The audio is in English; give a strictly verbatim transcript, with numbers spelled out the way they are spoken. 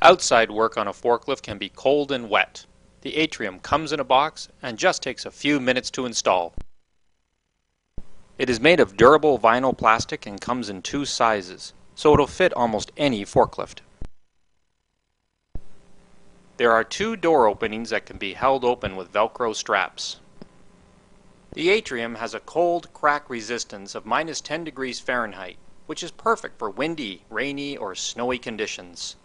Outside work on a forklift can be cold and wet. The Atrium comes in a box and just takes a few minutes to install. It is made of durable vinyl plastic and comes in two sizes, so it'll fit almost any forklift. There are two door openings that can be held open with Velcro straps. The Atrium has a cold crack resistance of minus ten degrees Fahrenheit, which is perfect for windy, rainy, or snowy conditions.